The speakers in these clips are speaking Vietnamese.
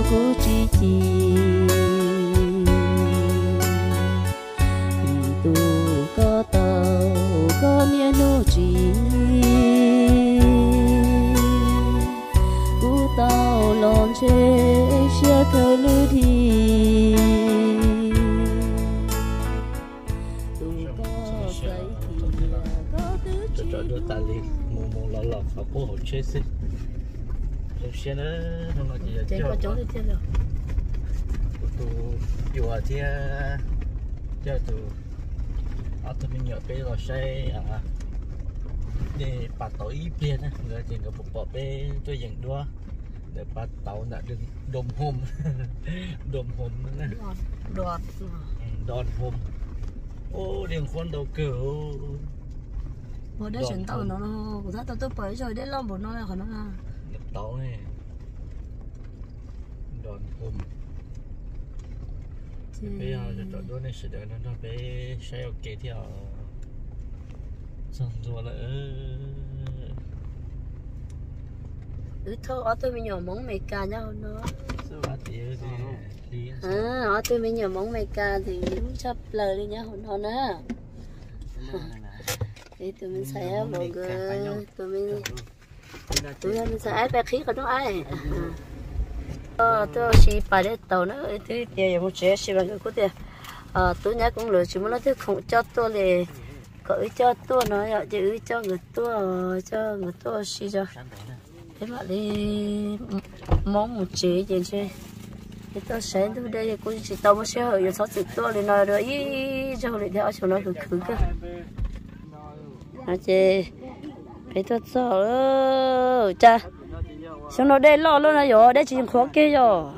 cú chi chi tu có tàu có nia nô chi cú tàu lon chê xia khơi lư thi tu có say thì có tứ chi cho đưa ta lên mù lọ lọ và cô hỗ trợ xin đầu tiên đó nó là gì trên có chỗ đi trên rồi tụอยู่ที่เจ้าตัวเอาตัวมันเหยอะไปเราใช้để bắt tàu ít liền á người tiền cái bộ bèตัวอย่างด้วยเดี๋ยวbắt tàuน่ะดึงดมห่มดมห่มนั่นนะ đọt ดอนห่มโอ้เดี๋ยวคนđầu cỡ một đứa chuyển tàu nó của ta tao tôi bới rồi đấy lo một nó là khỏi nó là tàu này đònห่มbây giờ cho đôi này sẽ đợi nó bé xe ok theo xong rồi là thôi ở tôi mình nhỏ móng mày cà nhau nó số ba triệu thì ở tôi mình nhỏ móng mày cà thì sắp lời đi nhá hồn á thì tụi mình sẽ một tụi mình sẽ phải khí của nó ai tôi chỉ phải để tàu nó thì tiền một chế chỉ bằng cái cú tiền tôi nhớ cũng lừa chỉ muốn nó thứ không cho tôi thì cởi cho tôi nó chứ cho người tôi xí cho thế mà đi món một chế gì chứ thì tôi sẽ tôi đây cũng chỉ tàu một xe hơi giờ 60 tôi thì nói rồi ý cho người theo cho nó cứ cái chị phải tôi sợ cha xong nó đây lo luôn là rồi đây chỉ khó kia rồi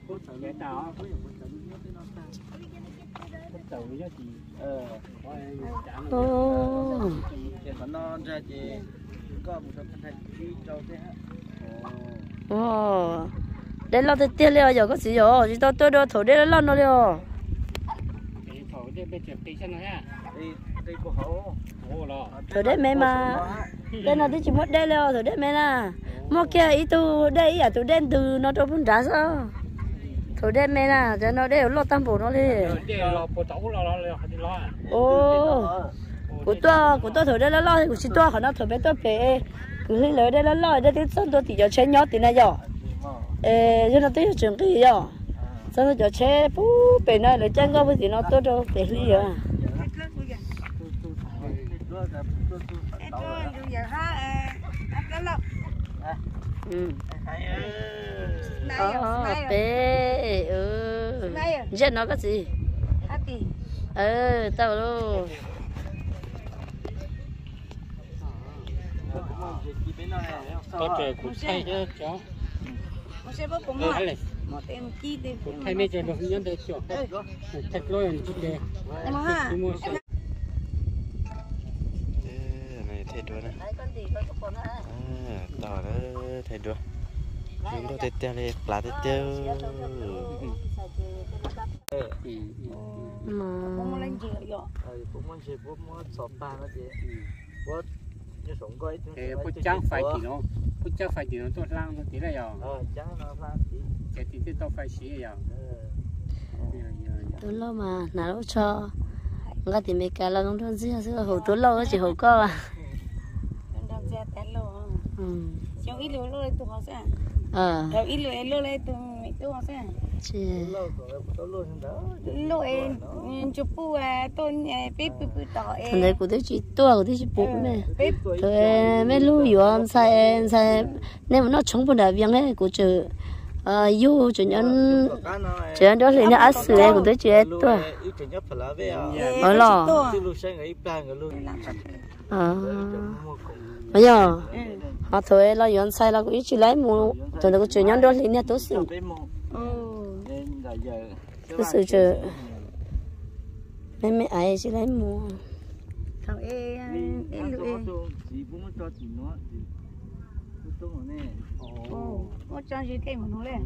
đây lo tới tiền liền rồi có gì rồi chỉ tôi đưa thổi đây lo nó liền thổi đấy mẹ mà đây là tôi chỉ muốn đây liền thổi đấy mẹ nè mua kia ý tôi đây à tôi đen từ nó đâu muốn trả sao thổi đây mẹ nè cho nó đây lo tam bổ nó đi ô của tôi thổi đây lo của chị tôi họ nó thổi bé tôi về cứ lấy lời đây lo đây tôi xong tôi thì cho chế nhót thì này rồi cho nó tới trường cái gì rồi xong rồi cho chế bú về này lấy chân có thì nó tốt đâu về đi rồi bé giờ nó cái gì tao luôn có trời cũng say chứ chó thay mấy trời được nhân để chó thật lôi anh chút đề này thay đuôi này tao đó thay đuôi chúng tôi thay tiêu này lá thay tiêu mà cũng muốn chơi bút mua sọp ba nó gì bút như sống coi bút trắng phải thì nó tốt lang nó tí này rồi trắng nó lang cái tí tao phải xí rồi tôi lo mà nào cho người thì mấy cái là nó đơn giản chứ hồ tôi lo chỉ hồ co à ít lúa lúa tôi họ sẽ ít lúa tôi họ sẽ lúa chụp bù tôi bếp tỏi thằng đấy của tôi chỉ tua của tôi chỉ bụng này rồi mấy lúa yuan sai nếu mà nó chống bùn đá viếng ấy của chợ yêu cho nhân đó là nó ăn sữa của tôi chỉ tua ở lò bây giờ họ thôi là yuan sai là cũng chỉ lấy mua rồi nó có chuyện nhân đó thì nó tốt sự tốt sự chờ mấy ai chỉ lấy mua thằng lúa một trăm gì cây một nồi lên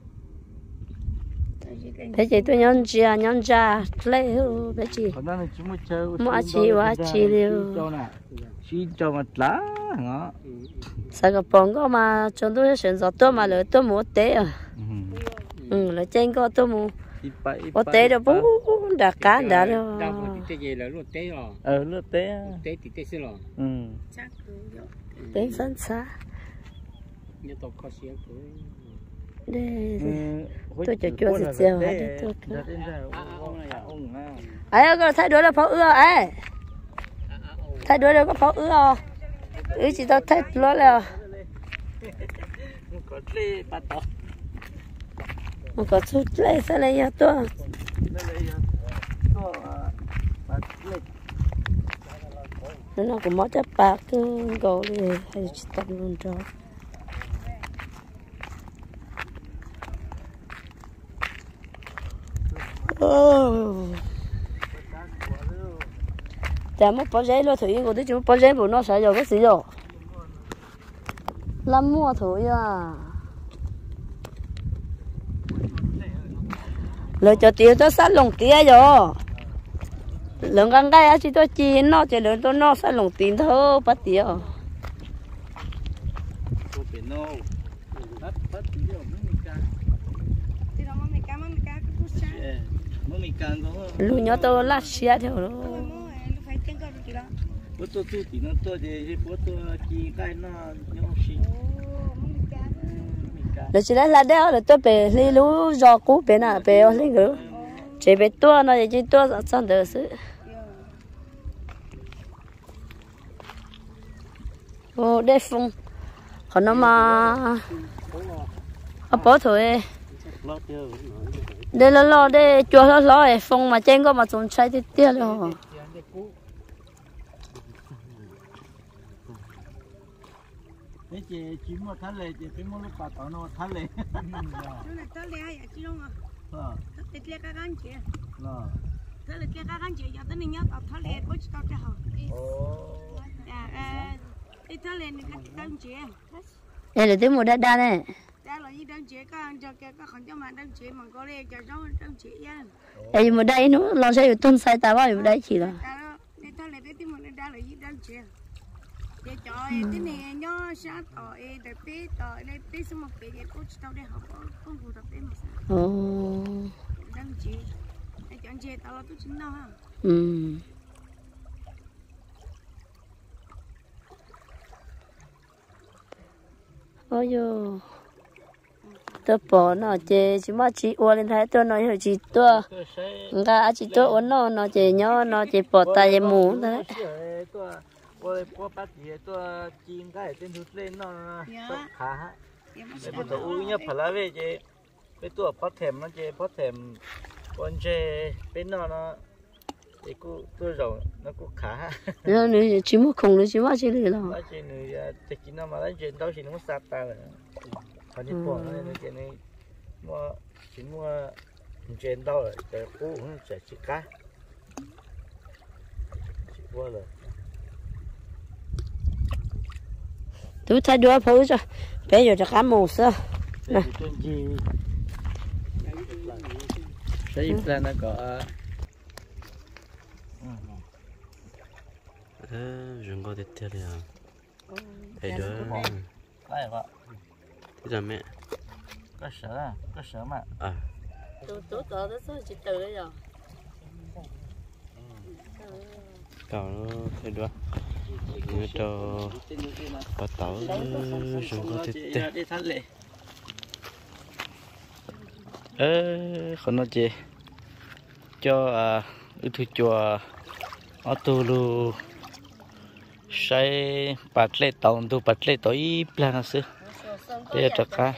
thế chị tôi nhân cha lấy bé chị mua chị quá chị liều chỉ cho một lá ngó sao cái bông có mà chúng tôi sẽ dọn tôi mà lỡ tôi mua té à là trên có tôi mua có té đâu bố đã cá đã đâu té gì là luôn té rồi luôn té thì té xí rồi té sẵn xa như tôi có xíu đây tôi cho chua xịt xèo hết tôi ấy có thay đổi là pháo ưa ấy thay đổi là có pháo ưa chỉ tao thay đổi là một có chút lấy sao lấy ya tôi nó cũng mất chấp bạc cứ gấu đi hay chỉ tập luôn cho chả mất bao giấy lo thử của tôi chúng bao giấy của nó sẽ rồi cái gì rồi làm mua thử à lời cho tiền tôi sát lồng tia rồi lượng con gái chỉ tôi chi nó chỉ lượng tôi nó sát lồng tiền thôi bắt tiền lúc nhỏ tôi lát xia theo đó bữa tôi thì nó tôi thì bữa tôi chỉ cái nó nhau xí là chỉ là đeo là tôi về lấy lú giò cũ về nào về lấy cái chỉ về tua nó chỉ tua xong được sự ô đây phong còn nó mà bỏ thôi đây là lo đây chua nó lo phong mà trên có mà trồng trái thì tiếc rồi đấy chị mua thắt lệ chị phải mua lúc bà tao nó thắt lệ thắt lệ hay chị không à thắt lệ các anh chị thắt lệ các anh chị giờ tới nhớ thắt lệ có tao cho họ thắt lệ này các anh chị đây là tiếng một đa đa này đa là gì đan chị các anh cho cái không cho mà đan chị mà có lẽ cho nó đan chị nha đây một đây nó lo sẽ tuân sai ta bao nhiêu đấy chỉ là đây thắt lệ đấy tiếng một đa là gì đan chị để cho cái này nhớ sát ở để bé ở đây bé xong một cái cô tao để học công vụ tập bé mà sao đăng chị để chọn chị tao là tôi chính đâu ha ôi yo tôi bỏ nó chị chỉ mà chị uống lên thấy tôi nói là chị tôi nga chị tôi uống nó chị nhớ nó chị bỏ tay chị mù đấy tôi bắt gì tôi chiên cái trên thút lên nó khá để tôi uống nhấp phải lá về chứ cái tôi bắt thèm nó chứ bắt thèm con chè bên nó thì tôi rồi nó cũng khá nó nữa chỉ mua không nữa chỉ mua chỉ được đâu nó chỉ nữa thì chỉ nó mà lấy chuyện đâu chỉ nó sát ta rồi còn đi bỏ nó nên chuyện này mua chỉ mua chuyện đâu rồi để cũ nó sẽ chỉ cá chỉ qua rồi tôi thay đua phối cho bây giờ cho cá mù sơ nè cái plan nó có rừng có tiếp theo đây đó đây vợ bây giờ mẹ có sở mà tôi tới chỉ từ đấy rồi cào nó thay đua người cho bắt tàu rừng có tiếp theo đi thắt lệ còn nó chị cho thu chùa ở tu lu sai bắt lệ tàu tu bắt lệ tối plan sư bây giờ cả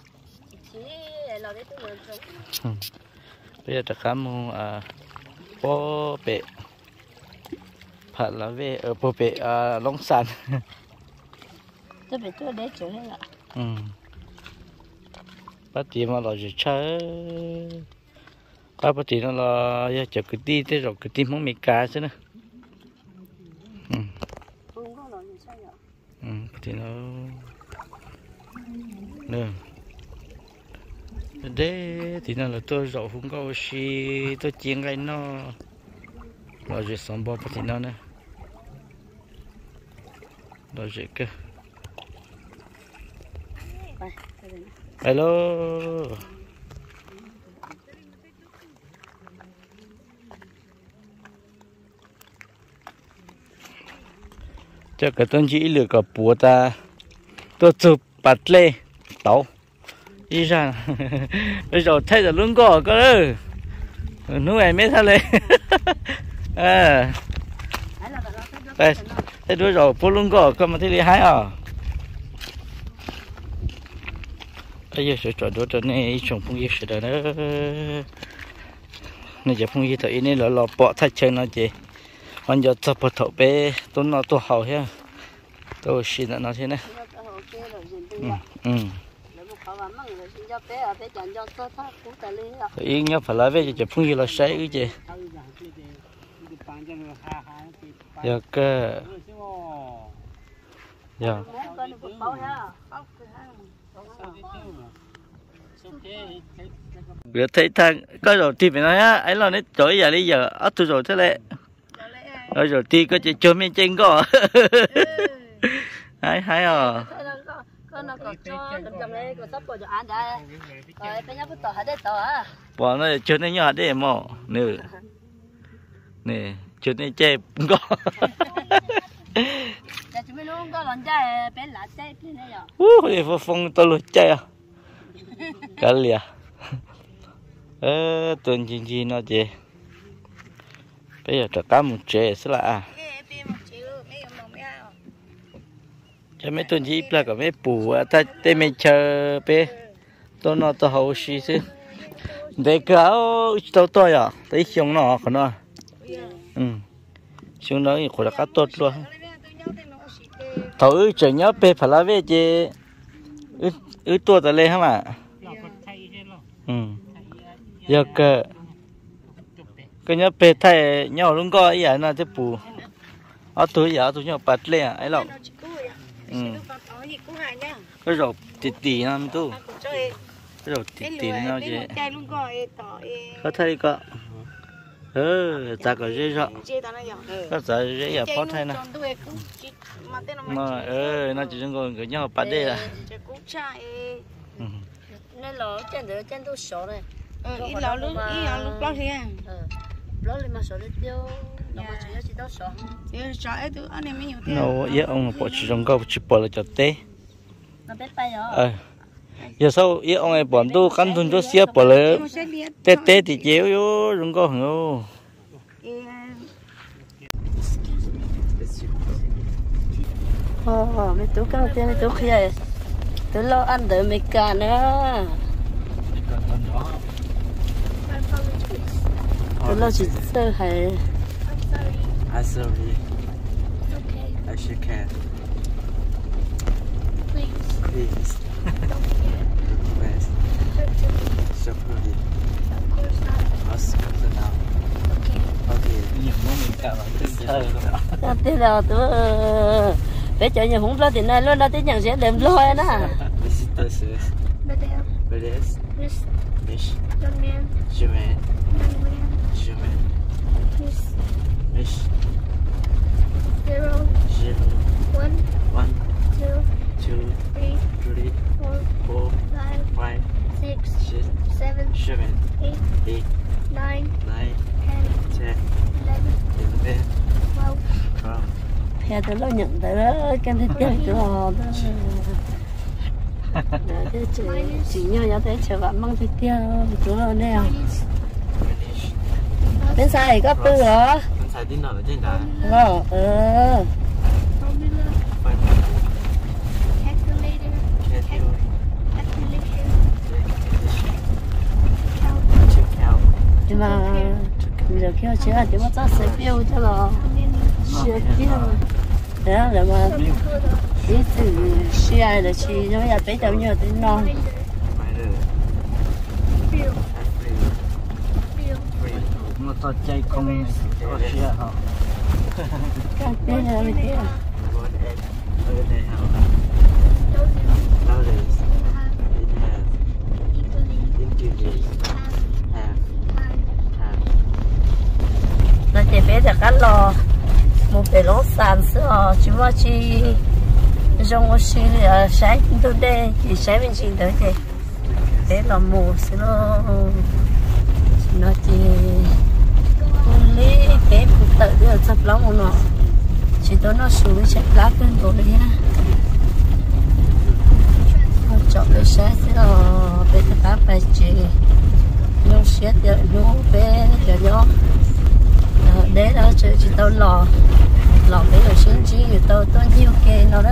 bây giờ cả mu bố bể phát là về ở bố bể Long San tôi bị tôi để chỗ này là bắt tiền mà lo gì chơi bắt tiền nó lo giờ chụp cái tí thế rồi cái tí món mì cá chứ nữa thì nó nè đấy thì nó là tôi rau không có gì tôi chiên cái nó rồi rồi xong bỏ thì nó nè rồi rồi cơ cho cái tôn chỉ lừa cả bùa ta tôi chụp bật lên tàu đi ra bây giờ thấy là luôn có đó lúc này mới thấy lên à đây thấy đứa rồi phố luôn có mà thấy đi hái à bây giờ sẽ chọn đứa cho nên trồng phong gì sẽ đó nên giờ phong gì thôi nên là bỏ thay chơi nó chị còn giờ tập bắt đầu bé tôi nó tôi hậu ha tôi xin nó thế này ý nhớ phải nói về giờ phong gì là sai cái gì giờ cơ giờ vừa thấy thằng có rồi thì phải nói á ấy là nó chối giờ bây giờ ớt tôi rồi thế này rồi thì có chỉ cho mình trên có hay hay à bỏ nó cho nó nhỏ đấy mà nữa nè cho nó chơi cũng có thì phong tôi luôn chơi à cả lìa tuần gì nó chơi bây giờ cả một trẻ sẽ là cho mấy tuần gì là cả mấy bù ta tê mấy chờ bé tôi nó tôi hậu xí xí để cáo tôi à thấy xong nó còn nó xong nó thì khỏi là cá tốt luôn thổi trời nhớ bé phải là về chứ tua tới lên hả mà giờ cái nhớ bé thay nhau luôn có ý là thế bù ở tôi nhau bật lên ấy lắm cái rồi tỉ năm tu cái rồi tỉ nó chứ có thấy có ta có dễ rõ có sợ dễ là phốt hay nè mà nó chỉ còn cái nhau bật đây là nên là trên tôi sợ này ít lẩu lúc bao nhiêu lẩu lên mà sợ đi tiêu nó chỉ đâu sợ sợ ấy tụi anh em mới nhiều tiền nó giờ ông bỏ chỉ trong câu chỉ bỏ là cho té nó biết bay rồi giờ sau giờ ông ấy bỏ tu cắn thun cho xia bỏ là té thì chéo vô trong câu hả mấy tú cao tiền mấy tú kia tú lo ăn đỡ mấy cả nữa tú lo chỉ sơ hay I'm sorry. It's okay. I should care. Please. Please. So pretty. Of course not. Let's go now. Okay. nhiều món mình cả là tính chơi rồi thế nào tú để cho nhà không lo tiền này luôn đó tới nhà sẽ đem lo nè This is. Madame. This. Miss. Miss. Young man. Jermaine. Young man. Jermaine. Miss. Miss. 0. 0. 1. 1. 2. 2. 3. 3. 4. 4. 5. 5. 6. 6. 7. 7. 8. 8. 9. 9. 10. 10. 11. 11. 12. 12. theo tôi lo nhận tới đó cái thứ chơi tôi đó chỉ nhau tới chờ bạn mang thịt tiêu chú lo nè bên sai có tư hả Bên sai tin nào ở trên đá. Formula. Calculator. Calculation. Count. nhưng mà giờ kêu chứ thì mà chắc sẽ tiêu cho nó sẽ tiêu đó là mà ý từ xe là chỉ nó là bé cháu nhiều tới non mà tao chơi không có xe hả cái tên là cái gì nó chỉ bé là cá lò một cái lỗ sàn sữa chú mà chỉ trong một xí là sáng tôi đây chỉ sáng bên trên tới thì thế là mù xí nó chỉ lấy bé cũng tự được sắp lắm nó chỉ tôi nó sủi chạy lá cơn bộ đi ha không chọn cái xe thế là bây giờ ta phải chỉ nhung xe thì nhung bé thì nhung để đó chỉ tôi lò cái đồ xin chỉ tôi nhiều cái nó